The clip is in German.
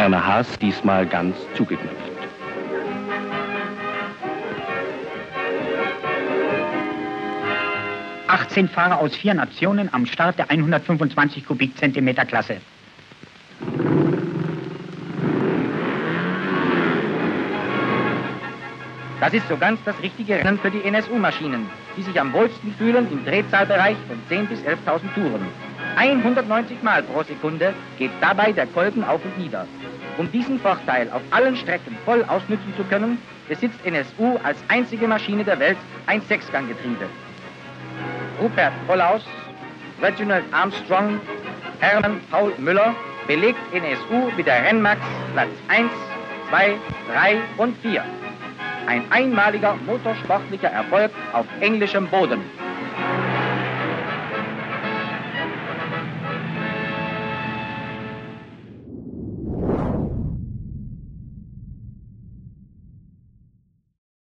Werner Haas diesmal ganz zugeknöpft. ...18 Fahrer aus 4 Nationen am Start der 125 Kubikzentimeter Klasse. Das ist so ganz das richtige Rennen für die NSU-Maschinen, die sich am wohlsten fühlen im Drehzahlbereich von 10.000 bis 11.000 Touren. 190 Mal pro Sekunde geht dabei der Kolben auf und nieder. Um diesen Vorteil auf allen Strecken voll ausnützen zu können, besitzt NSU als einzige Maschine der Welt ein Sechsganggetriebe. Rupert Wollaus, Reginald Armstrong, Hermann Paul Müller belegt NSU mit der Rennmax Platz 1, 2, 3 und 4. Ein einmaliger motorsportlicher Erfolg auf englischem Boden.